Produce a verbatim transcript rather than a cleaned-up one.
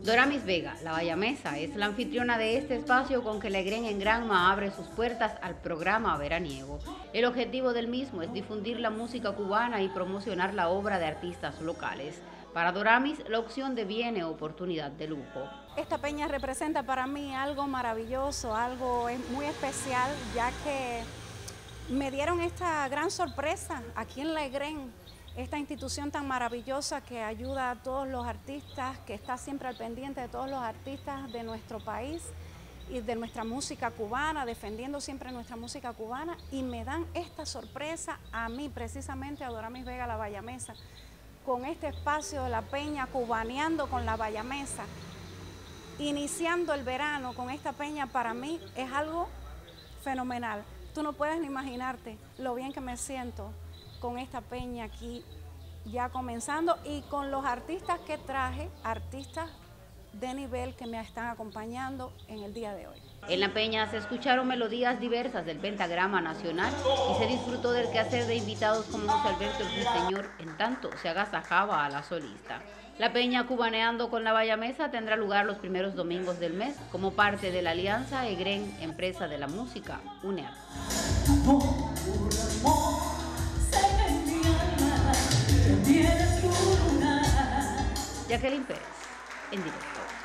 Doramis Vega, la bayamesa, es la anfitriona de este espacio con que la EGREN en Granma abre sus puertas al programa veraniego. El objetivo del mismo es difundir la música cubana y promocionar la obra de artistas locales. Para Doramis, la opción deviene oportunidad de lujo. Esta peña representa para mí algo maravilloso, algo muy especial, ya que me dieron esta gran sorpresa aquí en la EGREN, esta institución tan maravillosa que ayuda a todos los artistas, que está siempre al pendiente de todos los artistas de nuestro país y de nuestra música cubana, defendiendo siempre nuestra música cubana, y me dan esta sorpresa a mí, precisamente a Doramis Vega, la bayamesa, con este espacio de la peña, cubaneando con la bayamesa, iniciando el verano con esta peña. Para mí es algo fenomenal. Tú no puedes ni imaginarte lo bien que me siento con esta peña aquí ya comenzando y con los artistas que traje, artistas de nivel que me están acompañando en el día de hoy. En la peña se escucharon melodías diversas del pentagrama nacional y se disfrutó del quehacer de invitados como José Alberto el Ruiseñor, en tanto se agasajaba a la solista. La peña Cubaneando con la Bayamesa tendrá lugar los primeros domingos del mes como parte de la alianza EGREN, Empresa de la Música, UNER. Jacqueline Pérez, en directo.